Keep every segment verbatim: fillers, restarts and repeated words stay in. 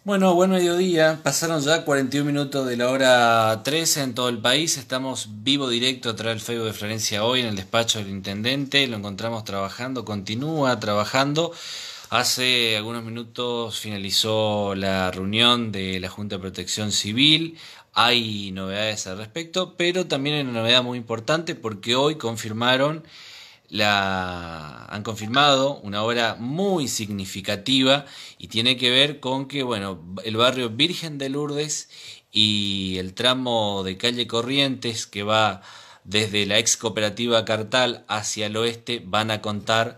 Bueno, buen mediodía. Pasaron ya cuarenta y un minutos de la hora trece en todo el país. Estamos vivo directo a través del Facebook de Florencia hoy en el despacho del intendente. Lo encontramos trabajando, continúa trabajando. Hace algunos minutos finalizó la reunión de la Junta de Protección Civil. Hay novedades al respecto, pero también hay una novedad muy importante porque hoy confirmaron la han confirmado una obra muy significativa y tiene que ver con que, bueno, el barrio Virgen de Lourdes y el tramo de calle Corrientes que va desde la ex cooperativa Cartal hacia el oeste van a contar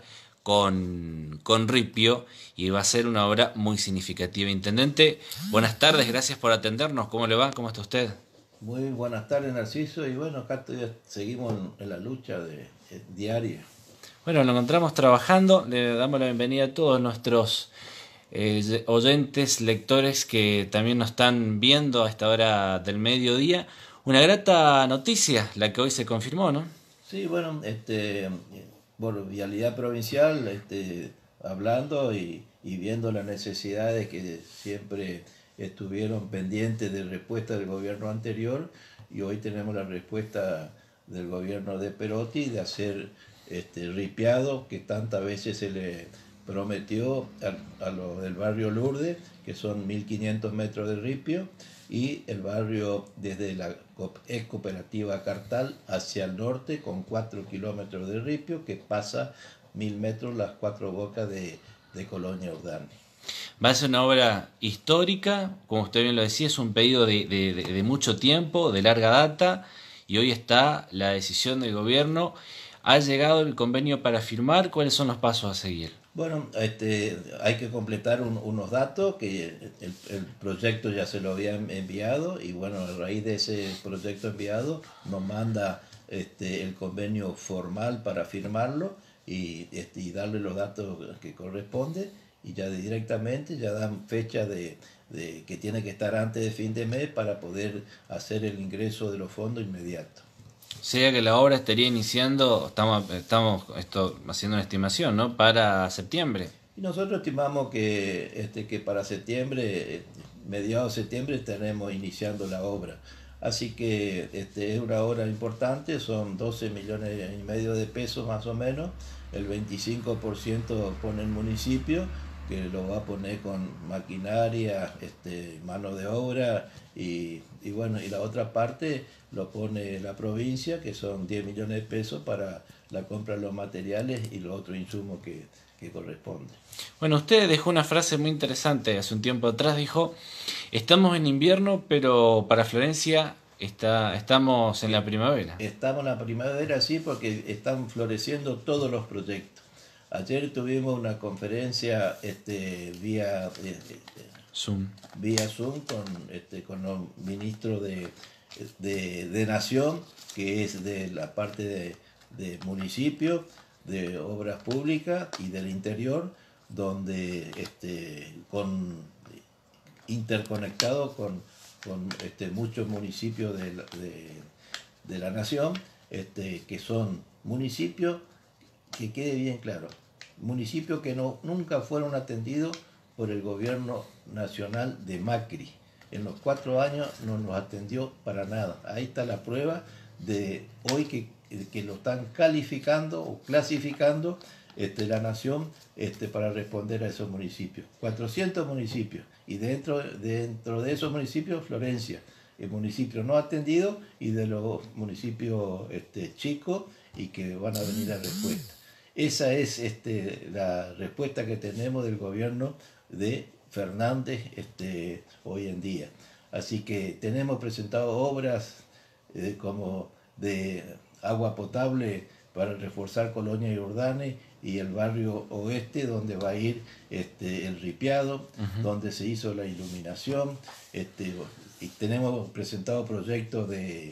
con, con Ripio y va a ser una obra muy significativa. Intendente, buenas tardes, gracias por atendernos. ¿Cómo le va? ¿Cómo está usted? Muy buenas tardes, Narciso. Y bueno, acá todavía seguimos en, en la lucha de, eh, diaria. Bueno, lo encontramos trabajando. Le damos la bienvenida a todos nuestros eh, oyentes, lectores que también nos están viendo a esta hora del mediodía. Una grata noticia la que hoy se confirmó, ¿no? Sí, bueno, este, por vialidad provincial, este, hablando y, y viendo las necesidades que siempre estuvieron pendientes de respuesta del gobierno anterior, y hoy tenemos la respuesta del gobierno de Perotti de hacer este ripiado que tantas veces se le prometió a, a lo del barrio Lourdes, que son mil quinientos metros de ripio, y el barrio desde la ex cooperativa Cartal hacia el norte con cuatro kilómetros de ripio que pasa mil metros las cuatro bocas de, de Colonia Urdane. Va a ser una obra histórica, como usted bien lo decía, es un pedido de, de, de, de mucho tiempo, de larga data, y hoy está la decisión del gobierno. Ha llegado el convenio para firmar. ¿Cuáles son los pasos a seguir? Bueno, este, hay que completar un, unos datos que el, el, proyecto ya se lo había enviado, y bueno, a raíz de ese proyecto enviado nos manda este, el convenio formal para firmarlo y, este, y darle los datos que corresponde, y ya directamente ya dan fecha de, de que tiene que estar antes de fin de mes para poder hacer el ingreso de los fondos inmediato. Sea que la obra estaría iniciando, estamos, estamos esto, haciendo una estimación, ¿no? Para septiembre. Y nosotros estimamos que, este, que para septiembre, eh, mediados de septiembre, estaremos iniciando la obra. Así que este, es una obra importante, son doce millones y medio de pesos más o menos. El veinticinco por ciento pone el municipio, que lo va a poner con maquinaria, este, mano de obra, y, y bueno, y la otra parte lo pone la provincia, que son diez millones de pesos para la compra de los materiales y los otros insumos que, que corresponden. Bueno, usted dejó una frase muy interesante hace un tiempo atrás, dijo, estamos en invierno, pero para Florencia está, estamos en la primavera. Estamos en la primavera, sí, porque están floreciendo todos los proyectos. Ayer tuvimos una conferencia este, vía, eh, Zoom. vía Zoom con, este, con los ministros de, de, de Nación, que es de la parte de, de municipio, de obras públicas y del interior, donde este, con interconectado con, con este, muchos municipios de la, de, de la nación, este, que son municipios, que quede bien claro, municipios que no, nunca fueron atendidos por el gobierno nacional de Macri. En los cuatro años no nos atendió para nada. Ahí está la prueba de hoy que, que lo están calificando o clasificando este, la nación este, para responder a esos municipios. cuatrocientos municipios, y dentro, dentro de esos municipios Florencia, el municipio no atendido, y de los municipios este, chicos y que van a venir a respuesta. Esa es este, la respuesta que tenemos del gobierno de Fernández este, hoy en día. Así que tenemos presentado obras eh, como de agua potable para reforzar Colonia y Urdane y el barrio oeste, donde va a ir este, el ripiado, uh-huh. donde se hizo la iluminación. Este, y tenemos presentado proyectos de,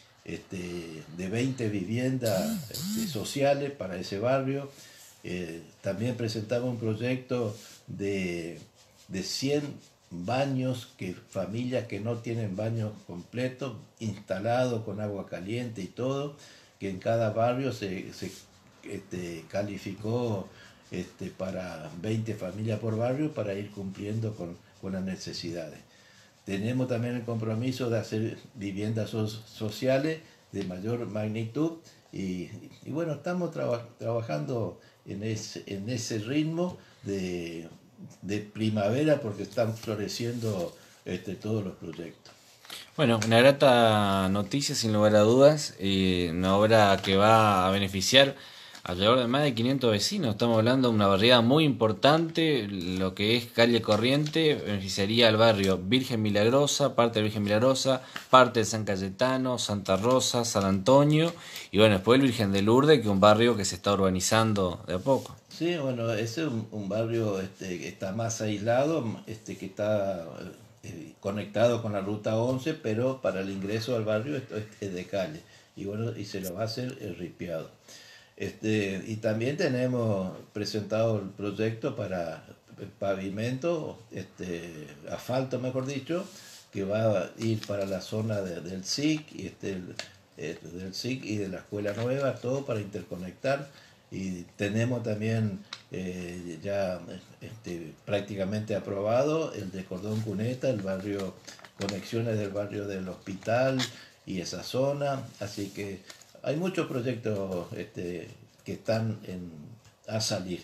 este, de veinte viviendas este, sociales para ese barrio. Eh, también presentamos un proyecto de, de cien baños, que familias que no tienen baños completos, instalados con agua caliente y todo, que en cada barrio se, se este, calificó este, para veinte familias por barrio para ir cumpliendo con, con las necesidades. Tenemos también el compromiso de hacer viviendas so sociales de mayor magnitud y, y bueno, estamos traba trabajando en ese, en ese ritmo de, de primavera porque están floreciendo este, todos los proyectos. Bueno, una grata noticia sin lugar a dudas, y una obra que va a beneficiar alrededor de más de quinientos vecinos. Estamos hablando de una barriada muy importante, lo que es calle Corriente beneficiaría al barrio Virgen Milagrosa, parte de Virgen Milagrosa, parte de San Cayetano, Santa Rosa, San Antonio y bueno, después el Virgen de Lourdes, que es un barrio que se está urbanizando de a poco. Sí, bueno, ese es un, un barrio este, que está más aislado, este, que está eh, conectado con la ruta once, pero para el ingreso al barrio esto es, es de calle y bueno, y se lo va a hacer el ripiado. Este, y también tenemos presentado el proyecto para el pavimento, este, asfalto mejor dicho, que va a ir para la zona de, del S I C, y este, el, del S I C y de la Escuela Nueva, todo para interconectar. Y tenemos también eh, ya este, prácticamente aprobado el de Cordón Cuneta, el barrio, conexiones del barrio del Hospital y esa zona, así que hay muchos proyectos este, que están en, a salir.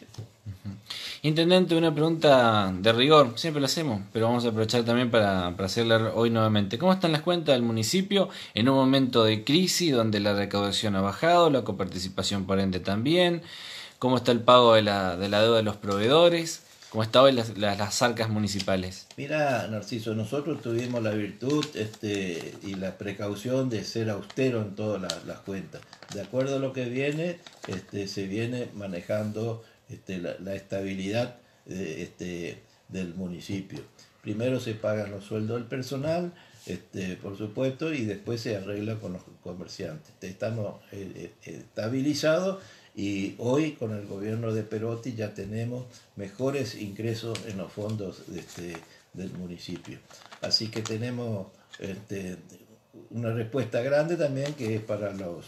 Intendente, una pregunta de rigor, siempre lo hacemos, pero vamos a aprovechar también para, para hacerla hoy nuevamente. ¿Cómo están las cuentas del municipio en un momento de crisis donde la recaudación ha bajado, la coparticipación por ende también? ¿Cómo está el pago de la, de la deuda de los proveedores? ¿Cómo están hoy las, las, las arcas municipales? Mira, Narciso, nosotros tuvimos la virtud este, y la precaución de ser austero en todas las, las cuentas. De acuerdo a lo que viene, este, se viene manejando este, la, la estabilidad de, este, del municipio. Primero se pagan los sueldos del personal, este, por supuesto, y después se arregla con los comerciantes. Estamos eh, eh, estabilizados. Y hoy con el gobierno de Perotti ya tenemos mejores ingresos en los fondos de este, del municipio. Así que tenemos este, una respuesta grande también que es para los,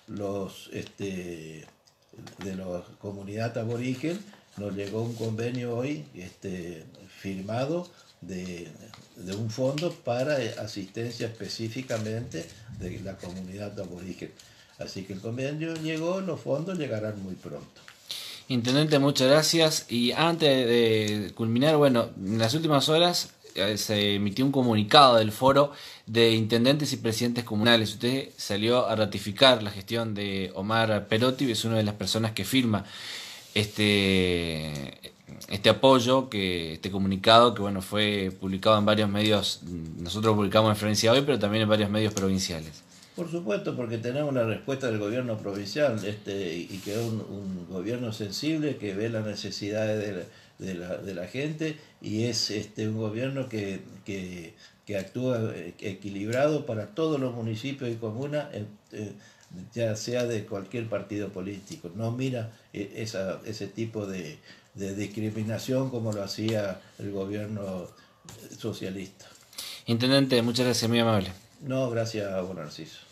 los este, de la comunidad aborigen. Nos llegó un convenio hoy este, firmado de, de un fondo para asistencia específicamente de la comunidad aborigen. Así que el convenio llegó, los fondos llegarán muy pronto. Intendente, muchas gracias. Y antes de culminar, bueno, en las últimas horas eh, se emitió un comunicado del foro de intendentes y presidentes comunales. Usted salió a ratificar la gestión de Omar Perotti, es una de las personas que firma este, este apoyo, que este comunicado que bueno fue publicado en varios medios. Nosotros publicamos en Florencia Hoy, pero también en varios medios provinciales. Por supuesto, porque tenemos la respuesta del gobierno provincial este, y que es un, un gobierno sensible que ve las necesidades de la, de la, de la gente y es este, un gobierno que, que, que actúa equilibrado para todos los municipios y comunas, eh, ya sea de cualquier partido político. No mira esa, ese tipo de, de discriminación como lo hacía el gobierno socialista. Intendente, muchas gracias, muy amable. No, gracias a vos, Narciso.